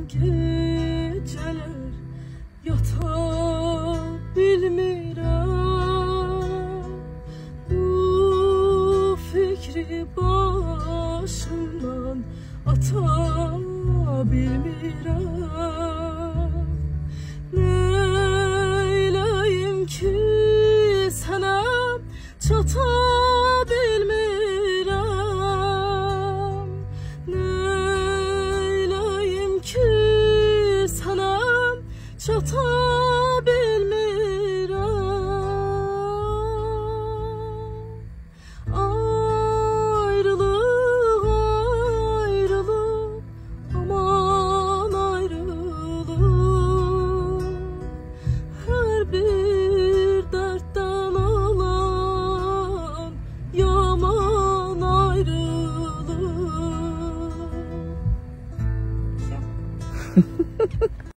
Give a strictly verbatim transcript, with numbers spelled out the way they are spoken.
geceler yata bilmirəm, bu fikri başımdan ata bilmirəm. Neyləyim ki sənə çata bilmirəm, neyləyim ki sənə çata bilmirəm. Ayrılıq, ayrılıq, aman ayrılıq, hər bir dərddən alan yaman ayrılıq.